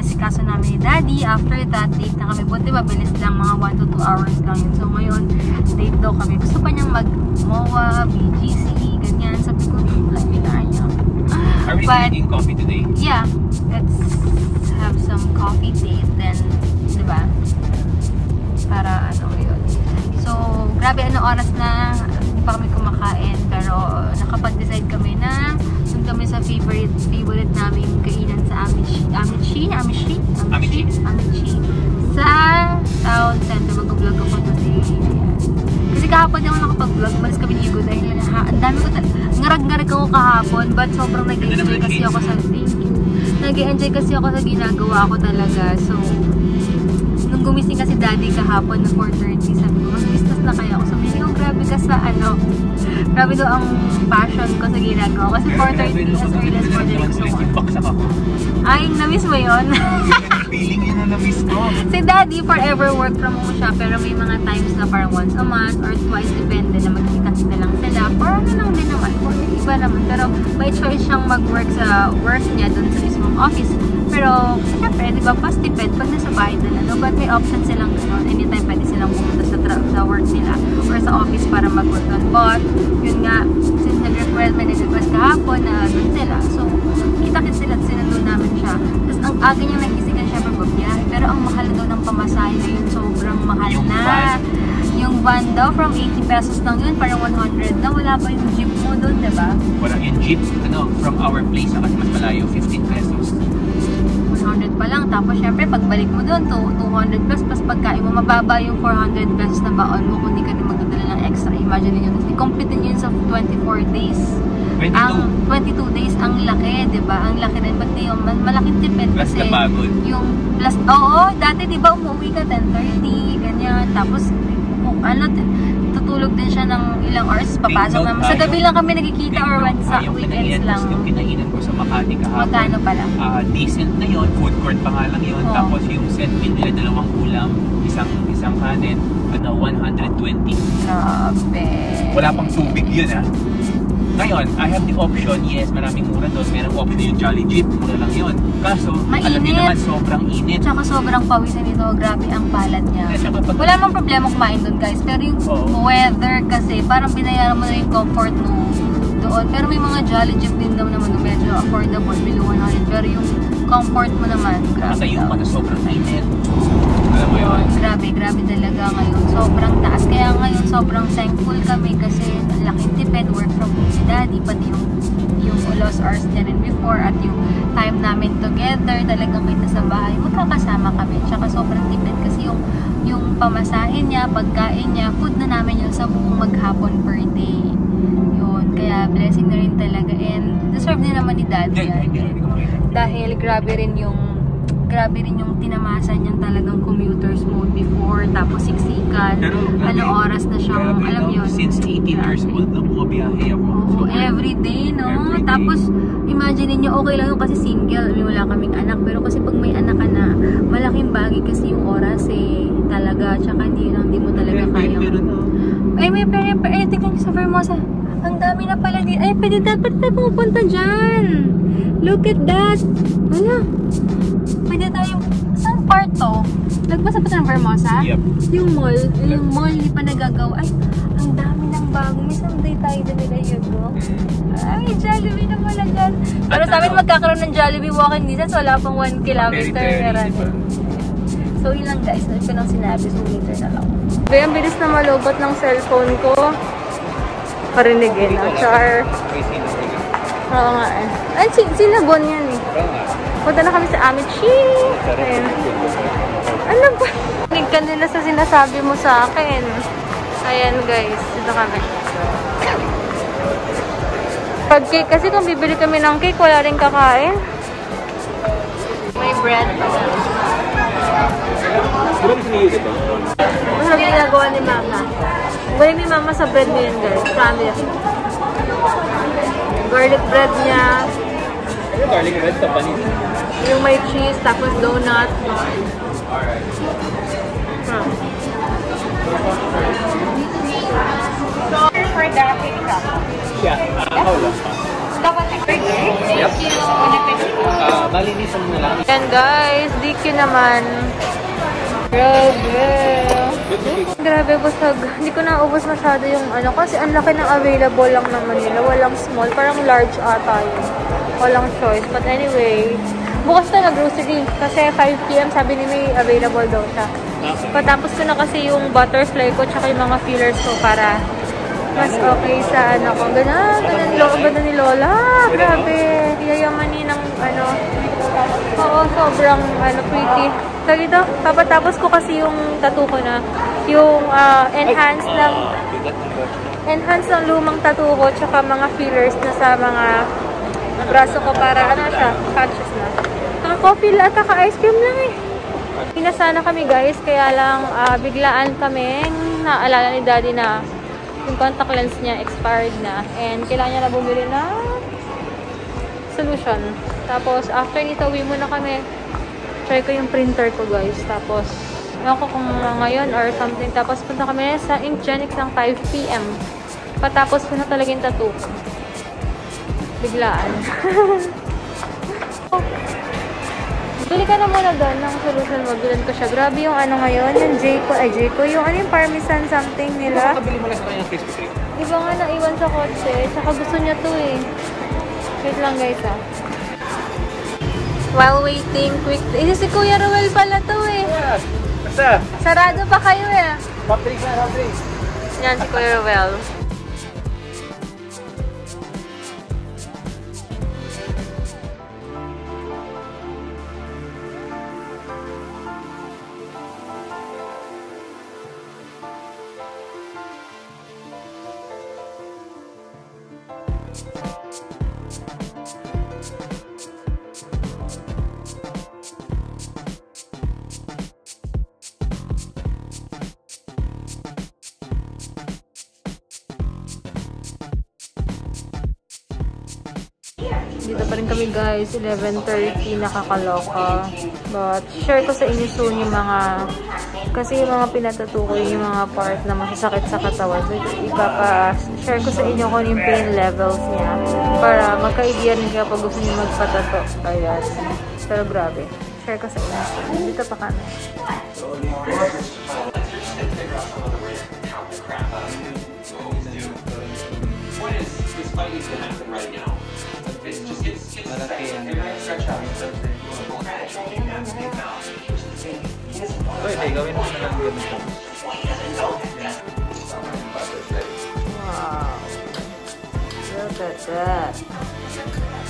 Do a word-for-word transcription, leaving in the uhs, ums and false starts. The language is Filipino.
inasikaso namin ni Daddy. After that, date na kami. Buti mabilis lang, mga one to two hours lang yun. So ngayon, date daw kami. Gusto pa niyang mag-M O A, B G C, ganyan. Sabi ko, like, na niya. Are we But, drinking coffee today? Yeah. Let's have some coffee date then, di ba? Para ano yun. So, grabe, ano oras na, hindi pa kami kumakain. Pero nakapag-decide kami na doon kami sa favorite favorite namin kainan sa Amishi. Amishi? Amishi? Amishi? Amishi. Sa town center. Mag-vlog ako today. Kasi kahapon din ako nakapag-vlog. Malis kami ni Hugo dahil ang dami ko talaga. Ngarag-ngarag ako kahapon. But sobrang nag-enjoy kasi ako sa thank you. Nag-enjoy kasi ako sa ginagawa ko talaga. So, nung gumising kasi Daddy kahapon na four thirty, sabi ko, mag-business na kaya ako. Sabi ko, grabe ka sa ano. Grabe daw ang passion ko sa ginagawa. Kasi four thirty as early as four thirty gusto ko. Ay, na-miss mo yun? Feeling yun na na-miss ko. Si Daddy, forever work from home siya. Pero may mga times na parang once a month or twice, depende na magkita-kita lang sila. For ano lang din naman. For iba naman. Pero may choice siyang mag-work sa work niya dun sa mismong office. Pero, syempre, di ba, pas depend pag nasa bahay na lang. No? But may option silang gano'n. Anytime pwede silang pumunta sa, sa work nila or sa office para mag-work doon. But, yun nga, since nag-request, may nag-request kahapon na doon sila. So, kita-kit sila at sinandun namin siya. Tapos, ang aga niyang nagkisigan siya for biyahe. Pero ang mahal daw ng pamasahe na yun, sobrang mahal yung na. Van. Yung van daw, from eighty pesos lang yun, parang one hundred na. Wala pa yung jeep mo doon, diba? Wala yung jeep, ano, from our place, kasi mas malayo, fifteen pesos. one hundred pa lang. Tapos, syempre, pagbalik mo doon, two hundred plus, plus pagkain mo, mababa yung four hundred pesos na baon mo kung di ka na magdadala ng extra. Imagine nyo, complete yun sa twenty-four days. twenty-two. Ang twenty-two days, ang laki, di ba? Ang laki din. Ba't yung malaking tipid kasi plus kapagod. Yung plus, oo, dati di ba umuwi ka ten thirty, ganyan. Tapos, kung ano, tutulog din siya ng ilang hours, papasok naman. Sa gabi lang kami nagkikita or when sa weekends lang. Yung kinainan ko sa Makati kahapon. Magkano pala? Uh, decent na yun. Food court pa nga lang yun. Oh. Tapos yung set meal nila, dalawang ulam, isang isang kanin, ano, one hundred twenty. Grabe. Wala pang tubig yun, ha? Ngayon, I have the option, yes, maraming mura doon. Merong option yung Jolly Jeep, mura lang yun. Kaso, mainit. Alam niyo naman, sobrang init. Tsaka sobrang pawisan nito, grabe ang palad niya. Eh, pag... Wala mang problema kumain doon, guys. Pero yung oh. weather kasi, parang binayaran mo na yung comfort mo doon. Pero may mga Jolly Jeep din daw naman, medyo affordable, below one hundred. Pero yung comfort mo naman, grabe. Matayo ka na sobrang init. Alam mo yun? Grabe, grabe talaga ngayon. Sobrang taas. Kaya ngayon, sobrang thankful kami kasi laking tipid, work from home si Daddy, pati yung yung lost hours niya rin before at yung time namin together, talagang kita sa bahay, magkakasama kami. Tsaka sobrang tipid kasi yung yung pamasahin niya, pagkain niya, food na namin yun sa buong maghapon per day. Yun. Kaya blessing na rin talaga. And deserve din naman ni Daddy yan. Dahil grabe rin yung grabe rin yung tinamasan niyang talagang commuter's mode before, tapos siksikan, ano oras na siyang, alam yun. Since eighteen years old na bumabiyahe ako. Oo, everyday, no? Every day. Tapos, imagine niyo okay lang yun kasi single, wala kaming anak, pero kasi pag may anak ka na, malaking bagay kasi yung oras eh, talaga, tsaka hindi lang, hindi mo talaga kaya. Ay, may pere, pere, tingnan niyo sa Vermosa. Ang dami na pala din. Ay, pwede dapat tayo pumunta dyan. Look at that. Wala. Pwede tayo, saan part to? Nagbasa pa ng Vermosa? Yep. Yung mall, yung mall hindi pa nagagawa. Ay, ang dami ng bago. May someday tayo din nila yun, no? Ay, Jollibee na pala dyan. Pero sa amin magkakaroon ng Jollibee walking distance, wala pang one kilometer. So, yun lang guys. Ano ko nang sinabi, so later na lang. Kaya, ang bilis na malobot ng cellphone ko. Parinigin, no? Char. Oo nga eh. Ay, sinabon yan eh. Punta na kami sa Amishi. Ayan. Ano ba? Nakinig ka nila sa sinasabi mo sa akin. Ayan guys. Dito kami. Pag cake, kasi kung bibili kami ng cake, wala rin kakain. May bread. Ano ang ginagawa ni Mama? Galing ni Mama sa bread niya yun guys. Promise. Garlic bread niya. Ano garlic bread sa panis? Yung may cheese, tapos donut. Hmm. For the cake shop? Yeah. Uh, how long? Dapat burger. Thank you. Uh, Palinisan mo lang. Yan guys, D Q naman. Grabe. Grabe, busog. Hindi ko naubos masyado yung ano. Kasi ang laki ng available lang naman nila. Walang small. Parang large ata yun. Walang choice. But anyway, bukas na nag-grocery. Kasi five P M sabi ni May available daw siya. Patapos ko na kasi yung butterfly ko tsaka yung mga fillers ko para mas okay sa ano ko. Ganun, ganun, lo, ganun ni Lola. Grabe. Yayamanin ng ano. Oo, sobrang ano, pretty. So dito, papatapos ko kasi yung tattoo ko na. Yung uh, enhance ng enhance ng lumang tattoo ko tsaka mga fillers na sa mga braso ko para ano siya, patches na. Naka-coffee at kaka-ice cream lang eh. Hindi sana kami guys, kaya lang uh, biglaan kami naalala ni Daddy na yung contact lens niya expired na and kailangan niya na bumili na solution. Tapos after nito, uwi muna kami. Try ko yung printer ko guys. Tapos ewan ko kung ngayon or something. Tapos punta kami sa Inkgenix ng five P M Patapos ko na talaga yung tattoo ko. Biglaan. Bili ka na muna doon ng solution mo. Bilan ko siya. Grabe yung ano ngayon. Yung Jayco. Ay, Jayco. Yung ano yung parmesan something nila. Makakabili mo lang sa kanyang Krispy Kreme. Iba nga naiwan sa kotse. Tsaka gusto niya to eh. Wait lang guys ah. While waiting, quick. Eh, si Kuya Ruel pala to eh. Yeah. Basta. Sarado pa kayo eh. Top drinks na, top drinks. Yan si Kuya Ruel. Dito pa rin kami guys, eleven thirty, nakakaloka. But share ko sa inyo soon yung mga, kasi yung mga pinatatuko yung mga part na masasakit sa katawan. So ipapa-share ko sa inyo kung yung pain levels niya para magka-idea rin kayo pag gusto niyo magpatato. Ayan. Pero grabe. Share ko sa inyo. Dito pa kami. What is this fight needs to happen right now? It's just it's it's stretch out. Pwede, gawin mo na lang ganito. Wow. Look at that.